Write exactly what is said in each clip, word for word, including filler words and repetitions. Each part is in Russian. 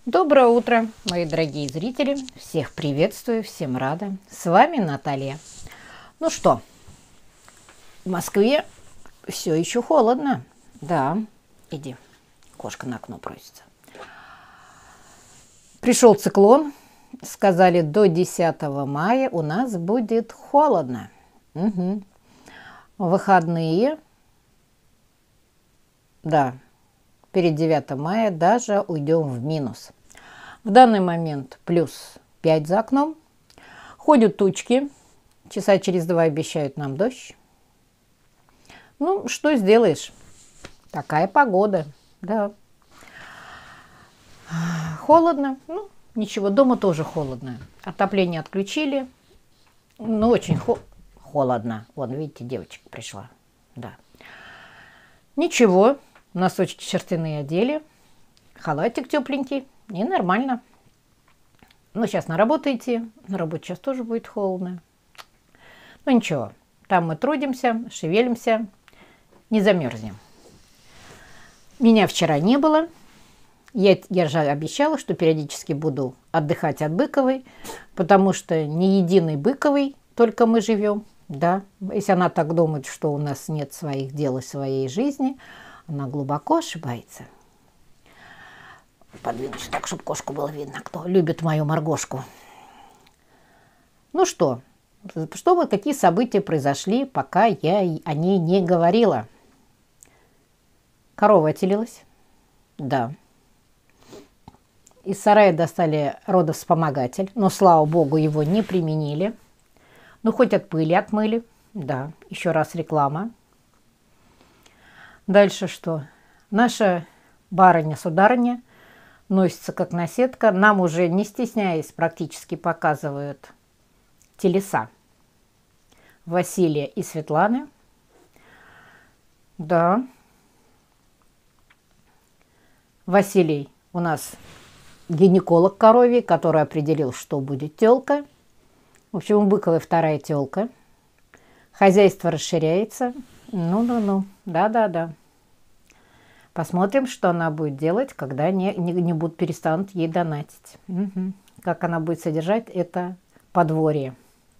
Доброе утро, мои дорогие зрители. Всех приветствую, всем рада. С вами Наталья. Ну что, в Москве все еще холодно. Да, иди, кошка на окно просится. Пришел циклон. Сказали, до десятого мая у нас будет холодно. Угу. Выходные, да, перед девятым мая даже уйдем в минус. В данный момент плюс пять за окном. Ходят тучки. Часа через два обещают нам дождь. Ну, что сделаешь? Такая погода. Да. Холодно. Ну, ничего, дома тоже холодно. Отопление отключили. Ну, очень хо- холодно. Вон, видите, девочка пришла. Да. Ничего. Носочки шерстяные одели. Халатик тепленький. И нормально. Ну, сейчас на работу идти. На работе сейчас тоже будет холодно. Ну, ничего. Там мы трудимся, шевелимся. Не замерзнем. Меня вчера не было. Я, я же обещала, что периодически буду отдыхать от Быковой, потому что не единый Быковой только мы живем. Да? Если она так думает, что у нас нет своих дел и своей жизни, она глубоко ошибается. Подвинусь так, чтобы кошку было видно, кто любит мою моргошку. Ну что, что вот какие события произошли, пока я о ней не говорила? Корова отелилась. Да. Из сарая достали родовспомогатель, но, слава богу, его не применили. Ну, хоть от пыли отмыли. Да, еще раз реклама. Дальше что? Наша барыня-сударыня носится как наседка. Нам уже, не стесняясь, практически показывают телеса Василия и Светланы. Да. Василий у нас гинеколог коровий, который определил, что будет тёлка. В общем, у Быковой вторая тёлка. Хозяйство расширяется. Ну-ну-ну, да-да-да. Посмотрим, что она будет делать, когда не, не, не будут перестанут ей донатить. Угу. Как она будет содержать это подворье.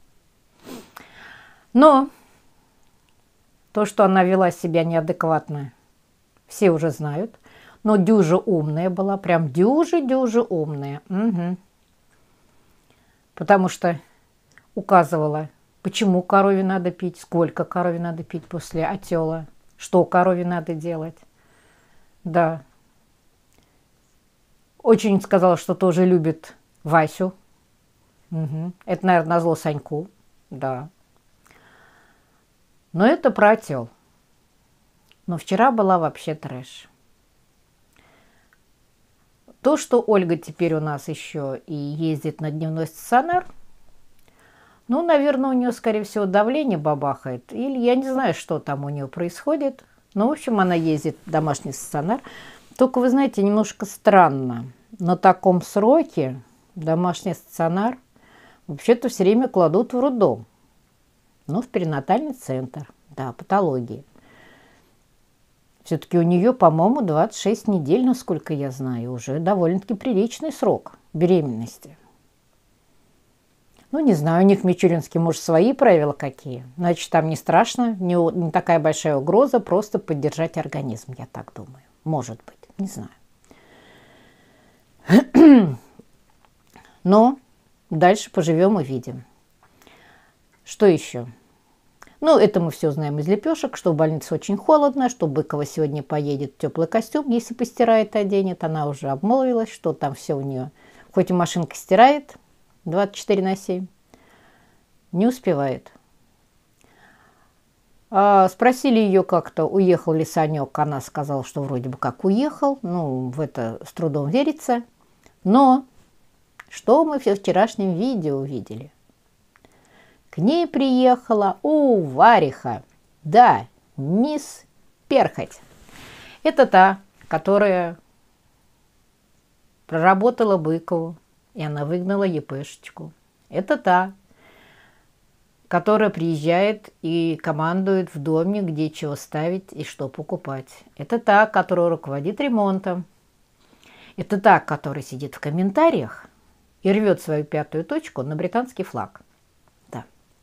Но то, что она вела себя неадекватно, все уже знают. Но дюжа умная была, прям дюжа-дюжа умная. Угу. Потому что указывала, почему корове надо пить, сколько корове надо пить после отела, что корове надо делать. Да. Очень сказала, что тоже любит Васю. Угу. Это, наверное, назло Саньку. Да. Но это про отел. Но вчера была вообще трэш. То, что Ольга теперь у нас еще и ездит на дневной стационар, ну, наверное, у нее, скорее всего, давление бабахает. Или я не знаю, что там у нее происходит. Ну, в общем, она ездит в домашний стационар. Только, вы знаете, немножко странно. На таком сроке домашний стационар вообще-то все время кладут в роддом. Ну, в перинатальный центр. Да, патологии. Все-таки у нее, по-моему, двадцать шесть недель, насколько я знаю, уже довольно-таки приличный срок беременности. Ну, не знаю, у них в Мичуринске, может, свои правила какие. Значит, там не страшно, не, не такая большая угроза, просто поддержать организм, я так думаю. Может быть, не знаю. Но дальше поживем и видим. Что еще? Ну, это мы все знаем из лепешек, что в больнице очень холодно, что Быкова сегодня поедет в теплый костюм, если постирает, оденет. Она уже обмолвилась, что там все у нее. Хоть и машинка стирает двадцать четыре на семь, не успевает. А спросили ее как-то, уехал ли Санек. Она сказала, что вроде бы как уехал. Ну, в это с трудом верится. Но что мы в вчерашнем видео увидели? К ней приехала у Вариха, да, мисс Перхоть. Это та, которая проработала Быкову, и она выгнала епешечку. Это та, которая приезжает и командует в доме, где чего ставить и что покупать. Это та, которая руководит ремонтом. Это та, которая сидит в комментариях и рвет свою пятую точку на британский флаг. Да.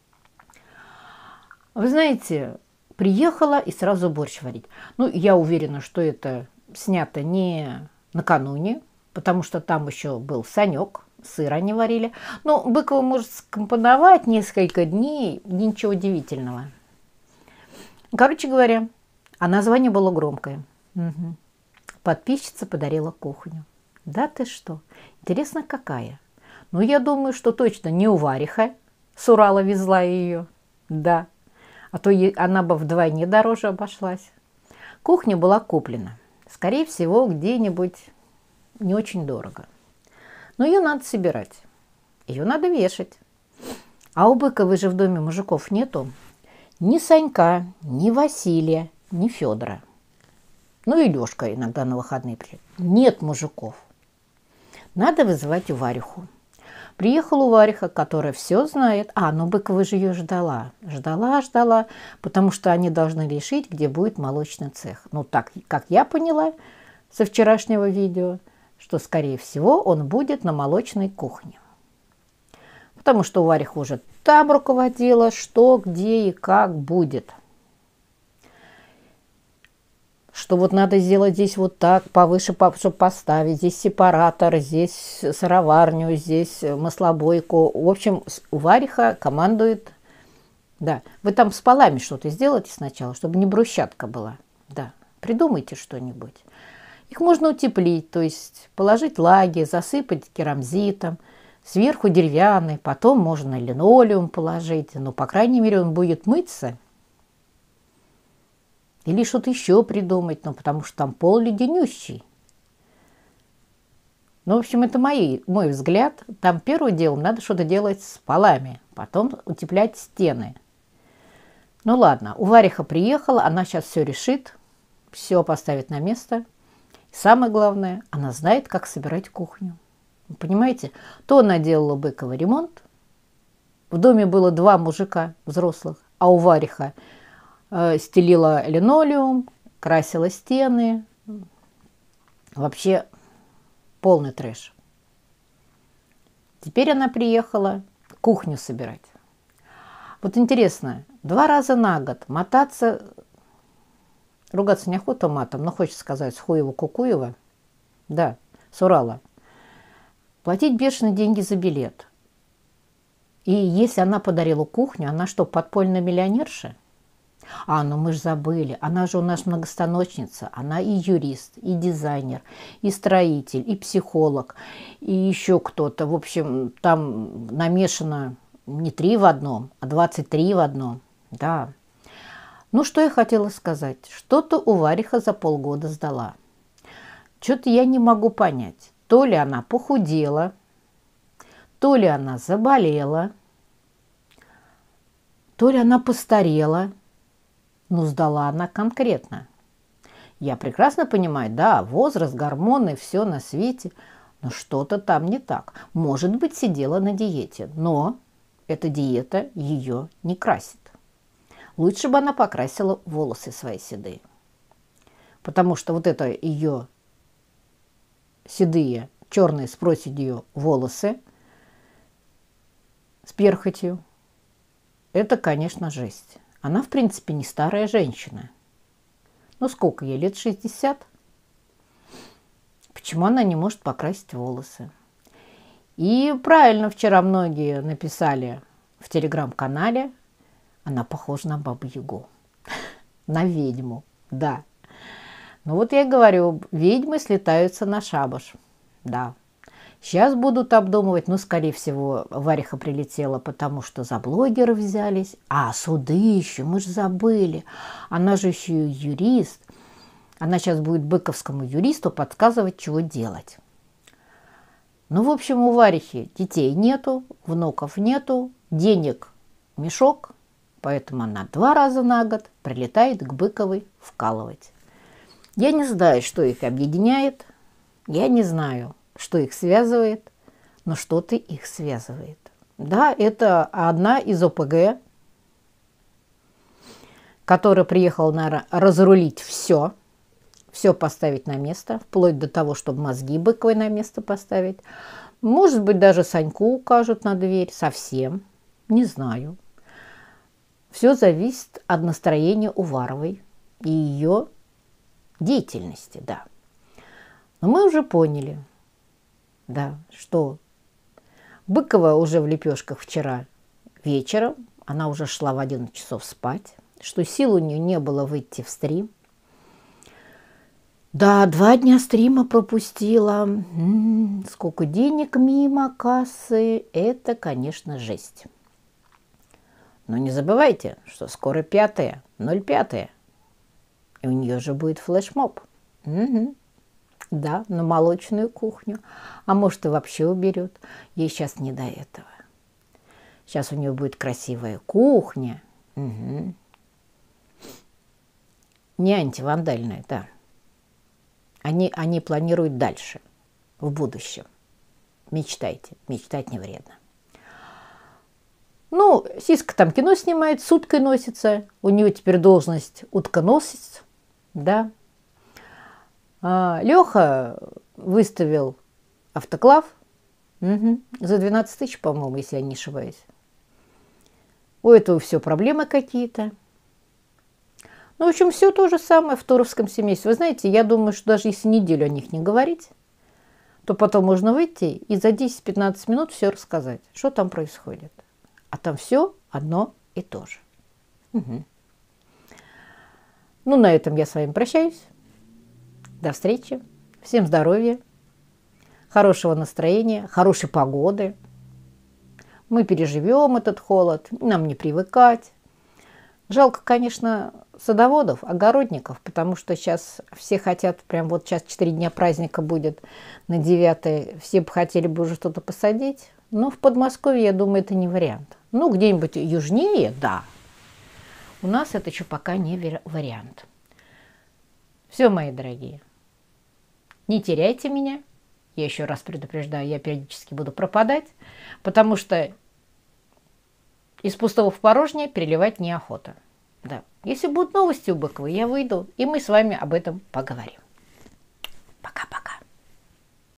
Вы знаете, приехала и сразу борщ варить. Ну, я уверена, что это снято не накануне, потому что там еще был Санек, сыр они варили. Но Быкова может скомпоновать несколько дней, ничего удивительного. Короче говоря, а название было громкое. Угу. Подписчица подарила кухню. Да ты что? Интересно, какая? Ну, я думаю, что точно не у Вариха с Урала везла ее. Да. А то она бы вдвойне дороже обошлась. Кухня была куплена. Скорее всего, где-нибудь не очень дорого. Но ее надо собирать. Ее надо вешать. А у Быковой же в доме мужиков нету. Ни Санька, ни Василия, ни Федора. Ну и Лешка иногда на выходные приезжает. Нет мужиков. Надо вызывать у Вариху. Приехала у Вариха, которая все знает. А, ну Быкова же ее ждала. Ждала, ждала, потому что они должны решить, где будет молочный цех. Ну так, как я поняла со вчерашнего видео, что, скорее всего, он будет на молочной кухне. Потому что у Вариха уже там руководила, что, где и как будет. Что вот надо сделать здесь вот так, повыше, чтобы поставить. Здесь сепаратор, здесь сыроварню, здесь маслобойку. В общем, у Вариха командует. Да, вы там с полами что-то сделайте сначала, чтобы не брусчатка была. Да, придумайте что-нибудь. Их можно утеплить, то есть положить лаги, засыпать керамзитом, сверху деревянный, потом можно линолеум положить. Но, по крайней мере, он будет мыться. Или что-то еще придумать, ну, потому что там пол леденющий. Ну, в общем, это мои, мой взгляд. Там первым делом надо что-то делать с полами, потом утеплять стены. Ну, ладно, у Вариха приехала, она сейчас все решит, все поставит на место. И самое главное, она знает, как собирать кухню. Вы понимаете, то она делала Быкова ремонт. В доме было два мужика взрослых, а у Вариха стелила линолеум, красила стены. Вообще полный трэш. Теперь она приехала кухню собирать. Вот интересно, два раза на год мотаться, ругаться неохота матом, но хочется сказать, с Хуева-Кукуева, да, с Урала, платить бешеные деньги за билет. И если она подарила кухню, она что, подпольная миллионерша? А, ну мы же забыли, она же у нас многостаночница, она и юрист, и дизайнер, и строитель, и психолог, и еще кто-то. В общем, там намешано не три в одном, а двадцать три в одном. Да. Ну, что я хотела сказать. Что-то у Вариха за полгода сдала. Что-то я не могу понять. То ли она похудела, то ли она заболела, то ли она постарела. Ну, сдала она конкретно. Я прекрасно понимаю, да, возраст, гормоны, все на свете, но что-то там не так. Может быть, сидела на диете, но эта диета ее не красит. Лучше бы она покрасила волосы свои седые. Потому что вот это ее седые, черные с проседью волосы с перхотью, это, конечно, жесть. Она, в принципе, не старая женщина. Ну, сколько ей? Лет шестьдесят? Почему она не может покрасить волосы? И правильно вчера многие написали в телеграм-канале, она похожа на Бабу-Ягу. На ведьму, да. Ну, вот я говорю, ведьмы слетаются на шабаш. Да. Сейчас будут обдумывать, ну, скорее всего, Вариха прилетела, потому что за блогеров взялись. А, суды еще, мы же забыли. Она же еще и юрист. Она сейчас будет быковскому юристу подсказывать, чего делать. Ну, в общем, у Варихи детей нету, внуков нету, денег мешок, поэтому она два раза на год прилетает к Быковой вкалывать. Я не знаю, что их объединяет, я не знаю, что их связывает, но что-то их связывает. Да, это одна из ОПГ, которая приехала, наверное, разрулить все, все поставить на место, вплоть до того, чтобы мозги Быковой на место поставить. Может быть, даже Саньку укажут на дверь, совсем, не знаю. Все зависит от настроения Уваровой и ее деятельности, да. Но мы уже поняли, да, что Быкова уже в лепешках вчера вечером, она уже шла в одиннадцать часов спать, что сил у нее не было выйти в стрим. Да, два дня стрима пропустила. М-м, сколько денег мимо кассы. Это, конечно, жесть. Но не забывайте, что скоро пятое, ноль пятое. И у нее же будет флешмоб. Угу. Да, на молочную кухню. А может, и вообще уберет. Ей сейчас не до этого. Сейчас у нее будет красивая кухня. Угу. Не антивандальная, да. Они, они планируют дальше, в будущем. Мечтайте. Мечтать не вредно. Ну, Сиска там кино снимает, с уткой носится. У нее теперь должность утконосец. Да. А Леха выставил автоклав. Угу. За двенадцать тысяч, по-моему, если я не ошибаюсь. У этого все проблемы какие-то. Ну, в общем, все то же самое в туровском семействе. Вы знаете, я думаю, что даже если неделю о них не говорить, то потом можно выйти и за десять-пятнадцать минут все рассказать, что там происходит. А там все одно и то же. Угу. Ну, на этом я с вами прощаюсь. До встречи. Всем здоровья, хорошего настроения, хорошей погоды. Мы переживем этот холод, нам не привыкать. Жалко, конечно, садоводов, огородников, потому что сейчас все хотят, прям вот сейчас четыре дня праздника будет, на девятое, все бы хотели бы уже что-то посадить. Но в Подмосковье, я думаю, это не вариант. Ну, где-нибудь южнее, да. У нас это еще пока не вариант. Все, мои дорогие, не теряйте меня. Я еще раз предупреждаю, я периодически буду пропадать, потому что из пустого в порожнее переливать неохота. Да. Если будут новости у Быковой, я выйду, и мы с вами об этом поговорим. Пока-пока.